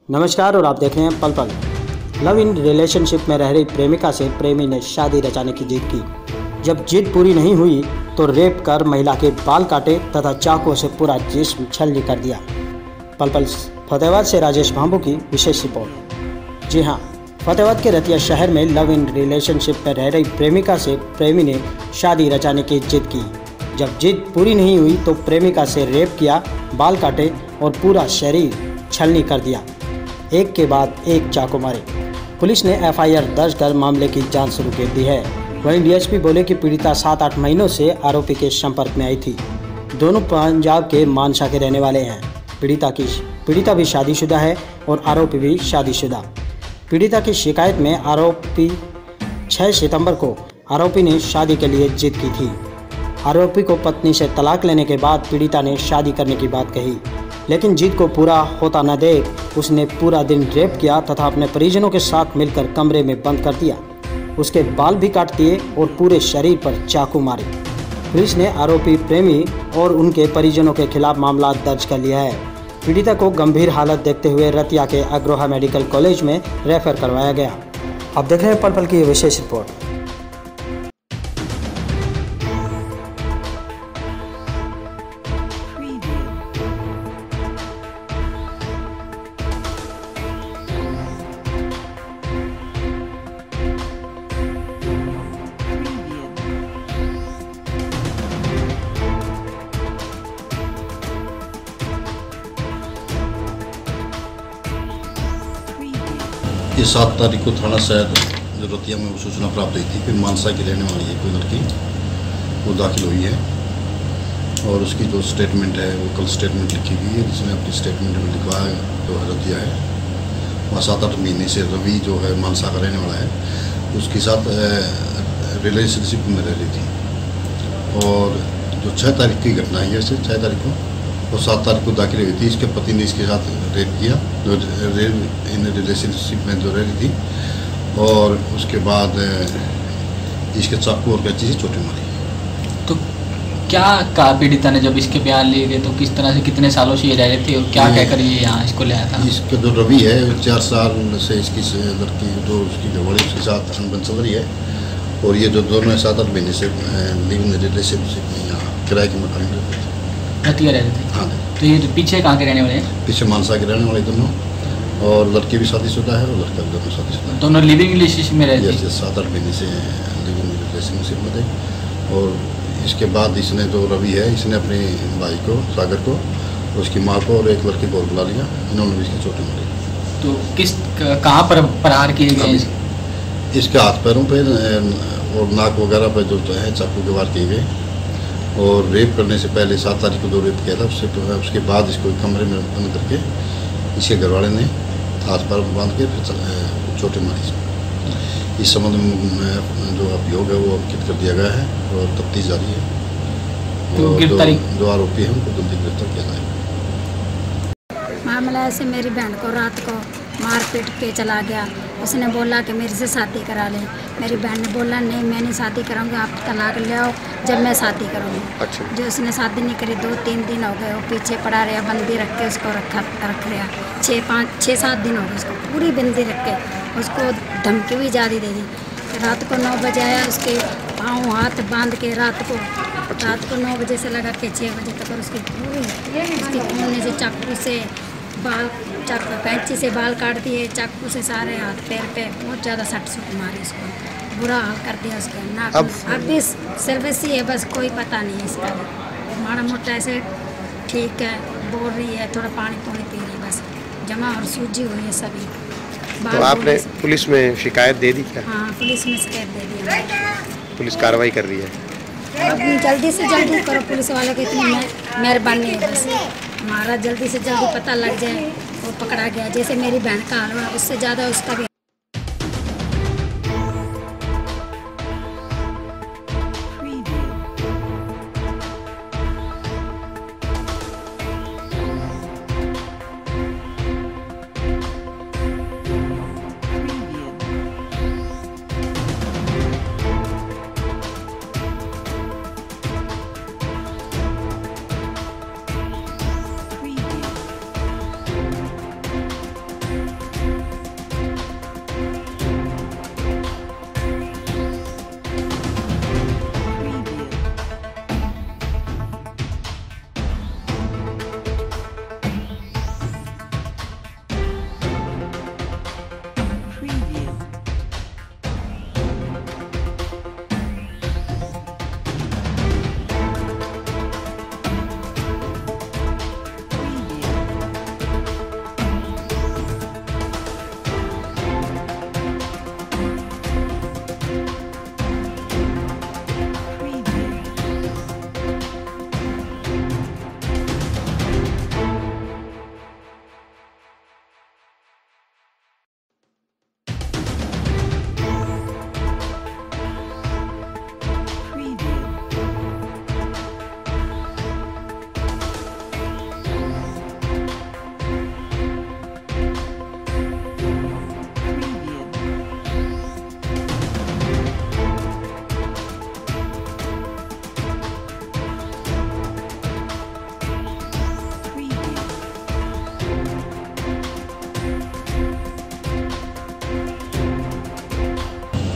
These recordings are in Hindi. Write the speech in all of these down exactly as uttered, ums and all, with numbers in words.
नमस्कार और आप देख रहे हैं पल पल। लव इन रिलेशनशिप में रह रही प्रेमिका से प्रेमी ने शादी रचाने की जिद की। जब जिद पूरी नहीं हुई तो रेप कर महिला के बाल काटे तथा चाकुओं से पूरा जिस्म छलनी कर दिया। पल पल फतेहाबाद से राजेश भांबू की विशेष रिपोर्ट। जी हाँ, फतेहाबाद के रतिया शहर में लव इन रिलेशनशिप में रह रही प्रेमिका से प्रेमी ने शादी रचाने की जिद की। जब जिद पूरी नहीं हुई तो प्रेमिका से रेप किया, बाल काटे और पूरा शरीर छलनी कर दिया। एक के बाद एक चाकू मारे। पुलिस ने एफ आई आर दर्ज कर मामले की जांच शुरू कर दी है। वहीं डी एस पी बोले कि पीड़िता सात आठ महीनों से आरोपी के संपर्क में आई थी। दोनों पंजाब के मानसा के रहने वाले हैं। पीड़िता की पीड़िता भी शादीशुदा है और आरोपी भी शादीशुदा। पीड़िता की शिकायत में आरोपी छह सितंबर को आरोपी ने शादी के लिए जिद की थी। आरोपी को पत्नी से तलाक लेने के बाद पीड़िता ने शादी करने की बात कही, लेकिन जिद को पूरा होता न देख उसने पूरा दिन रेप किया तथा अपने परिजनों के साथ मिलकर कमरे में बंद कर दिया। उसके बाल भी काट दिए और पूरे शरीर पर चाकू मारे। पुलिस ने आरोपी प्रेमी और उनके परिजनों के खिलाफ मामला दर्ज कर लिया है। पीड़िता को गंभीर हालत देखते हुए रतिया के अग्रोहा मेडिकल कॉलेज में रेफर करवाया गया। आप देख रहे हैं पल पल की विशेष रिपोर्ट। ये सात तारीख को थाना शहर जो रतिया में सूचना प्राप्त हुई थी कि मानसा की रहने वाली है कोई लड़की, वो दाखिल हुई है और उसकी जो स्टेटमेंट है वो कल स्टेटमेंट लिखी गई है, जिसने अपनी स्टेटमेंट में लिखवा है जो है रतिया है वहाँ सात आठ महीने से रवि जो है मानसा का रहने वाला है, उसके साथ रिलेशनशिप में रह रही थी। और जो छः तारीख की घटना है जैसे छः तारीख को वो सात तारीख को दाखिल हुई थी। इसके पति ने इसके साथ रेप किया, जो रेप इन रिलेशनशिप में जो रह रही थी, और उसके बाद इसके चाकू और कैंची से चोटें मारी। तो क्या कहा पीड़िता ने जब इसके बयान लिए गए, तो किस तरह से कितने सालों से ये रह रहे थे और क्या कहकर ये यहाँ इसको ले आया था? इसका जो रवि है चार साल से इसकी लड़की जो उसकी घरवाली उसके साथ अनबन चल रही है, और ये जो दोनों सात आठ महीने से लिविंग रिलेशनशिप में यहाँ किराए के मकान में रतिया रह रहे थे। हाँ, तो ये पीछे कहाँ के रहने वाले हैं? पीछे मानसा के रहने वाले दोनों, और लड़की भी शादीशुदा है और लड़का भी दोनों शादीशुदा है। दोनों लिविंग रिलेशनशिप में रहते हैं? सात आठ महीने से लिविंग रिलेशनशिप में थे। और इसके बाद इसने जो रवि है इसने अपने भाई को सागर को, उसकी माँ को और एक लड़की को और बुला लिया। इन्होंने भी इसकी चोटें मारी। तो किस कहाँ पर प्रहार किए गए? इसके हाथ पैरों पे और नाक वगैरह पे जो है चाकू के वार किए गए। और रेप करने से पहले सात तारीख को जो रेप किया था उससे उसके बाद इसको कमरे में बंद करके इसके घरवाले ने हाथ पैर बांध के फिर चोटें मारी। इस संबंध में जो अभियोग है वो अंकित कर दिया गया है और तफ्तीश जारी है। और जो, जो आरोपी हैं उनको जल्दी गिरफ्तार किया जाएगा। मामला ऐसे मेरी बहन को रात को मार पीट के चला गया। उसने बोला कि मेरे से शादी करा ले। मेरी बहन ने बोला नहीं, मैं नहीं शादी कराऊंगी, आप तलाक ले आओ जब मैं शादी करूँगी। अच्छा। जो उसने शादी नहीं करी, दो तीन दिन हो गए वो पीछे पड़ा रहा, बंदी रख के उसको रखा रख रहा। छः पाँच छः सात दिन हो गए उसको पूरी बंदी रख के, उसको धमकी भी ज़्यादा दे दी। रात को नौ बजे आया, उसके पाँव हाथ बांध के रात को रात को नौ बजे से लगा के छः बजे तक उसकी पूरी उसकी कोने से चाकू से बाल चाकू कैंची से बाल काट दिए, चाकू से सारे हाथ पैर पे बहुत ज़्यादा सट सुट मारी, उसको बुरा हाल कर दिया उसका। ना अब अब भी सर्विस ही है, बस कोई पता नहीं है इसका। माड़ा मोटा ऐसे ठीक है, बोल रही है, थोड़ा पानी पानी पी रही है, बस जमा और सूजी हुई है सभी। तो आपने पुलिस में शिकायत दे दी क्या? हाँ, पुलिस में शिकायत दे दी। पुलिस कार्रवाई कर रही है। अब जल्दी से जल्दी करो, पुलिस वाले की इतनी मेहरबानी है, बस हमारा जल्दी से जल्दी पता लग जाए वो पकड़ा गया। जैसे मेरी बहन का हाल हुआ उससे ज़्यादा उसका भी।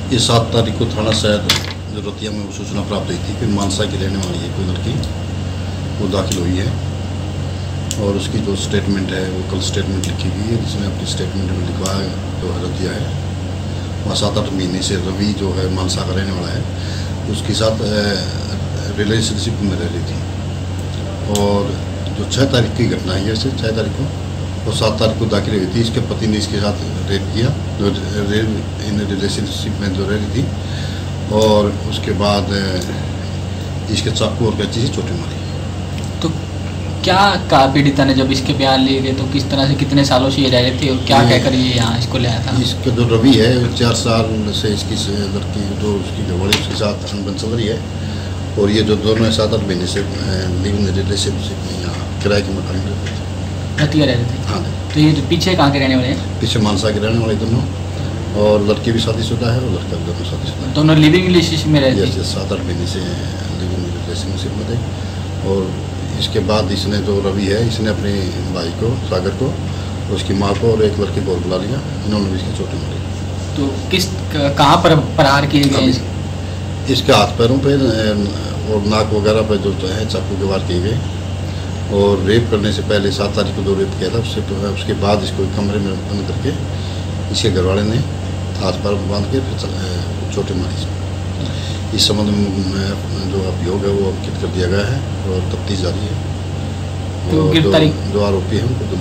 ये सात तारीख को थाना शायद जो रतिया में वो सूचना प्राप्त हुई थी कि मानसा की रहने वाली है कोई लड़की, वो दाखिल हुई है और उसकी जो स्टेटमेंट है वो कल स्टेटमेंट लिखी गई है, जिसने अपनी स्टेटमेंट में लिखवा जो है रतिया है वहाँ सात आठ महीने से रवि जो है मानसा का रहने वाला है, उसके साथ रिलेशनशिप में रह रही थी। और जो छः तारीख की घटना है जैसे छः तारीख को वो सात तारीख को दाखिल हुई थी, इसके पति ने इसके साथ रेप किया, जो रेप इन रिलेशनशिप में जो रह रही थी, और उसके बाद इसके चाकू और कैंची से चोटें मारी। तो क्या कहा पीड़िता ने जब इसके बयान लिए गए, तो किस तरह से कितने सालों से ये रह रहे थे और क्या कहकर ये यहाँ इसको ले आया था? इसका जो रवि है चार साल से इसकी लड़की जो उसकी घरवाली उसके साथ अनबन चल रही है, और ये जो दोनों सात आठ महीने से लिविंग रिलेशनशिप में यहाँ किराए के मकान में रहते थे, रतिया रहते थे। हाँ। तो ये पीछे कहाँ के रहने वाले हैं? पीछे मानसा के रहने वाले दोनों, और लड़की भी शादीशुदा है और लड़का भी दोनों शादीशुदा है। दोनों लिविंग रिलेशनशिप में रहते हैं? सात आठ महीने से लिविंग रिलेशनशिप में थे। और इसके बाद इसने जो रवि है इसने अपने भाई को सागर को, उसकी माँ को और एक लड़की को और बुला लिया, इन्होंने भी इसकी चोटें मारी। तो किस कहाँ पर प्रहार किए गए? इसके हाथ पैरों पे और नाक वगैरह पे जो है चाकू के वार किए गए, और रेप करने से पहले सात तारीख को जो रेप किया था उससे उसके बाद इसको कमरे में बंद करके इसके घरवाले ने हाथ पैर बांध के फिर चोटें मारी। इस संबंध में जो अभियोग है वो अंकित कर दिया गया है और तफ्तीश जारी है। तो और गिरफ्तारी जो आरोपी हैं उनको